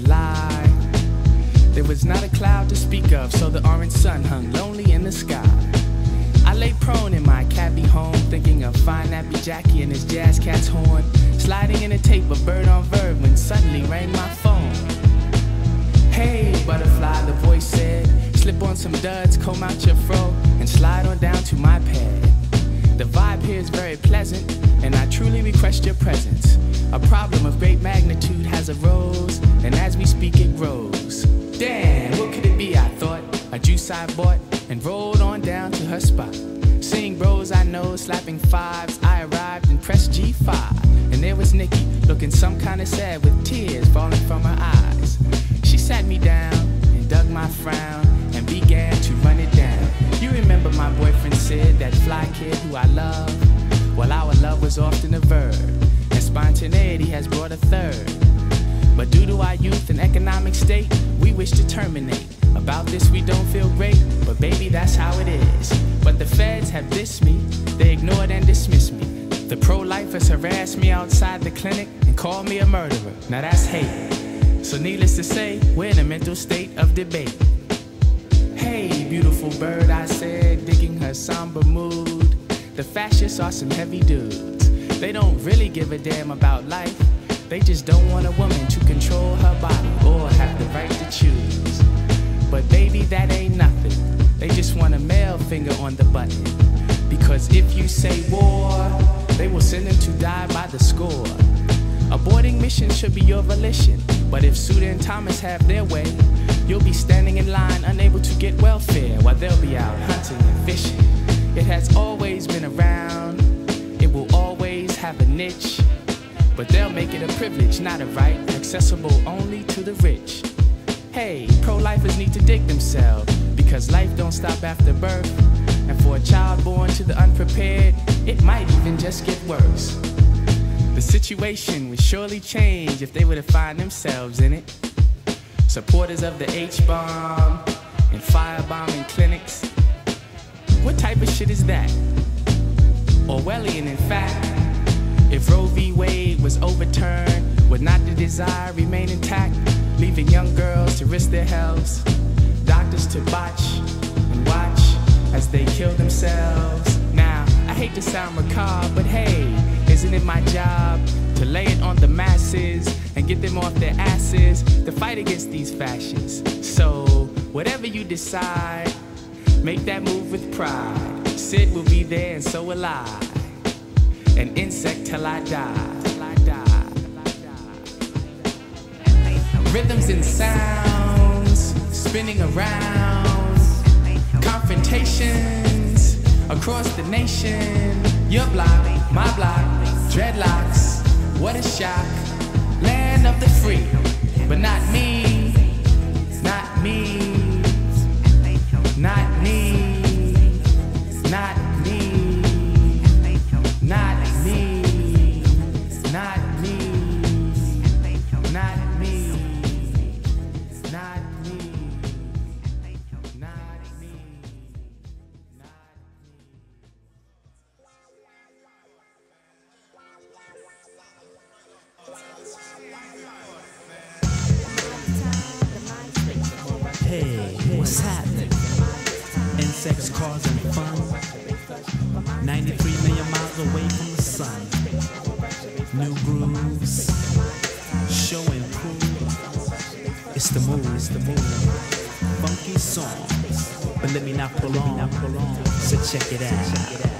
July. There was not a cloud to speak of, so the orange sun hung lonely in the sky. I lay prone in my cabby home, thinking of fine nappy Jackie and his jazz cat's horn, sliding in a tape of Bird on Verb when suddenly rang my phone. Hey, butterfly, the voice said, slip on some duds, comb out your fro, and slide on down to my pad. The vibe here is very pleasant, and I truly request your presence. A problem of great magnitude has arose, and as we speak it grows. Damn, what could it be, I thought, a juice I bought, and rolled on down to her spot. Seeing bros I know slapping fives, I arrived and pressed G5. And there was Nikki, looking some kind of sad with tears falling from her eyes. She sat me down and dug my frown and began to run it down. You remember my boyfriend Sid, that fly kid who I love? Well, our love was often a verb, and spontaneity has brought a third. But due to our youth and economic state, we wish to terminate. About this we don't feel great, but baby, that's how it is. But the feds have dissed me, they ignored and dismissed me. The pro-lifers harassed me outside the clinic and called me a murderer. Now that's hate. So needless to say, we're in a mental state of debate. Hey, beautiful bird, I said, digging her somber mood. The fascists are some heavy dudes. They don't really give a damn about life. They just don't want a woman to control her body or have the right to choose. But baby, that ain't nothing. They just want a male finger on the button. Because if you say war, they will send them to die by the score. Aborting mission should be your volition. But if Suda and Thomas have their way, you'll be standing in line unable to get welfare while they'll be out hunting and fishing. It has always been around. It will always have a niche. But they'll make it a privilege, not a right, accessible only to the rich. Hey, pro-lifers need to dig themselves, because life don't stop after birth. And for a child born to the unprepared, it might even just get worse. The situation would surely change if they were to find themselves in it. Supporters of the H-bomb and firebombing clinics. What type of shit is that? Orwellian, in fact. If Roe v. Wade was overturned, would not the desire remain intact, leaving young girls to risk their health, doctors to botch and watch as they kill themselves? Now, I hate to sound macabre, but hey, isn't it my job to lay it on the masses and get them off their asses to fight against these fascists? So, whatever you decide, make that move with pride. Sid will be there and so will I. An insect till I die. Rhythms and sounds spinning around. Confrontations across the nation. Your block, my block, dreadlocks. What a shock. Land of the free, but not me. Not me. Not me. Not me. Not me, not me, not me, not me, not me, Hey, what's happening? Insects causing fun. 93 million miles away from the sun. New grooves, show and prove. It's the move, funky songs. But let me not prolong, so check it out.